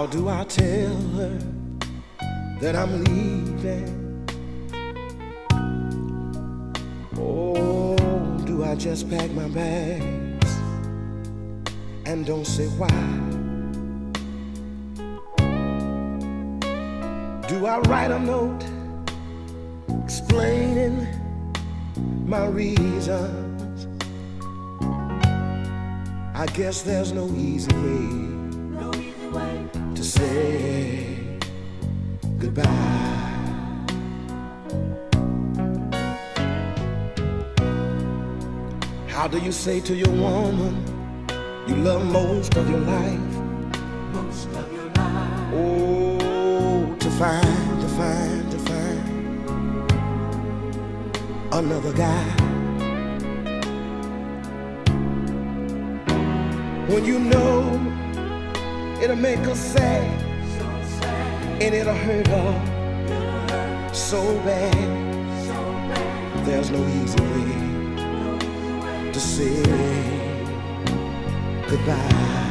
How do I tell her that I'm leaving? Oh, do I just pack my bags and don't say why? Do I write a note explaining my reasons? I guess there's no easy way to say goodbye. How do you say to your woman you love most of your life? Oh, to find another guy. When you know it'll make her sad, and it'll hurt her so bad. There's no easy way to say goodbye.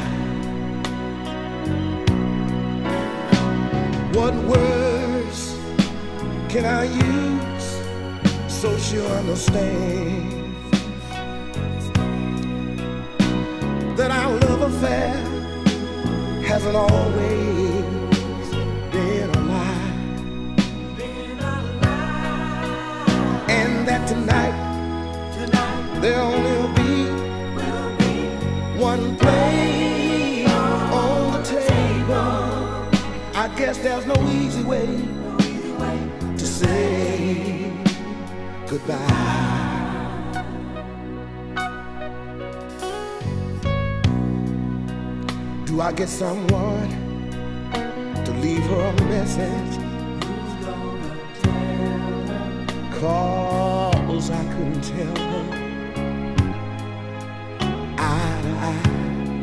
What words can I use so she'll understand that our love affair hasn't always been a lie, and that tonight there'll only be one plate on the table. I guess there's no easy way to say goodbye. Do I get someone to leave her a message? 'Cause I couldn't tell her eye to eye.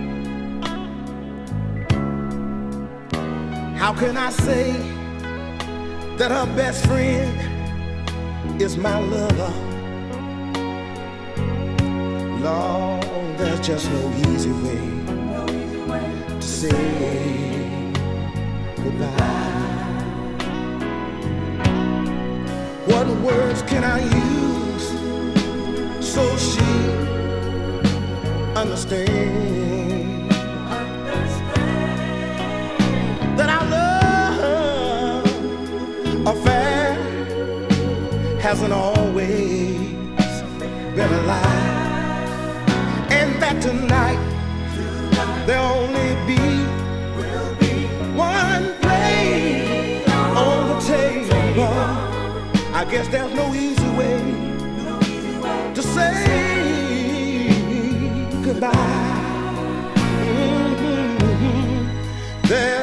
How can I say that her best friend is my lover? Lord, there's just no easy way to say goodbye. What words can I use so she understand that our love affair hasn't always been a lie, and that tonight there'll only be one plate on the table. I guess there's no easy way to say goodbye.